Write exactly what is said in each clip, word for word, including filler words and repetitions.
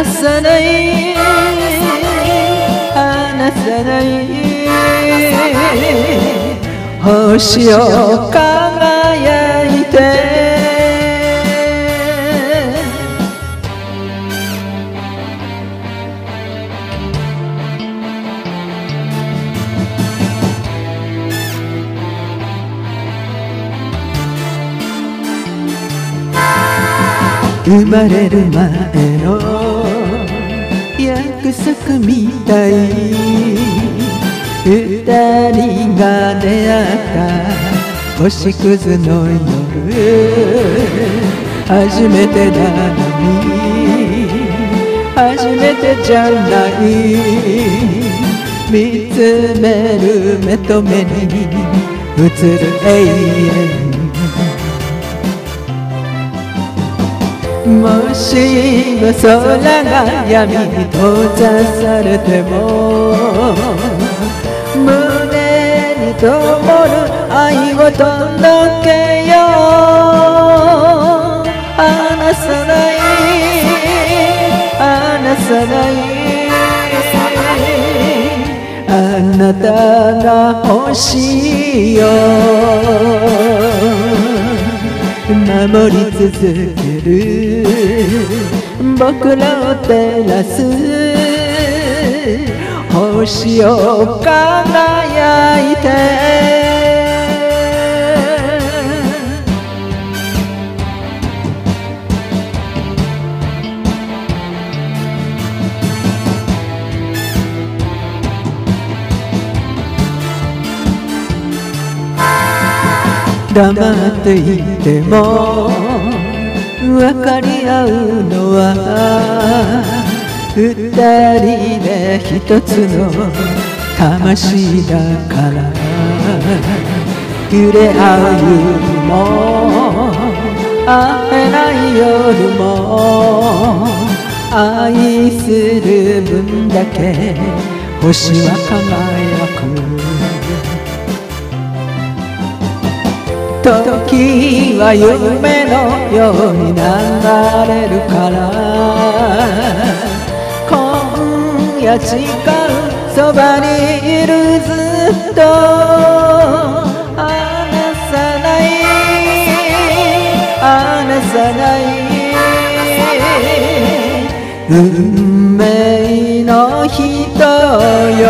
離さない離さない星を輝いて生まれる前の約束みたい二人が出会った星屑の夜初めてなのに初めてじゃない見つめる目と目に映る永遠もしも空が闇に閉ざされても胸に灯る愛を届けよう離さない離さないあなたが欲しいよ守り続ける僕らを照らす星を輝いて黙っていても分かり合うのは二人で一つの魂だから揺れ合う夜も会えない夜も愛する分だけ星は輝く時は夢のように流れるから今夜誓うそばにいるずっと離さない離さない運命の人よ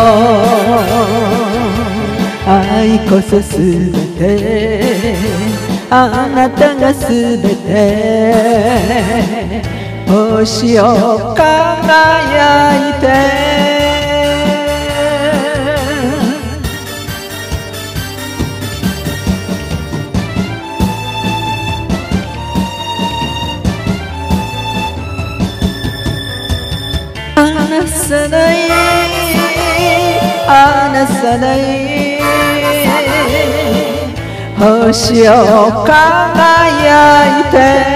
愛こそすべてあなたがすべて星を輝いて離さない離さない星を輝いて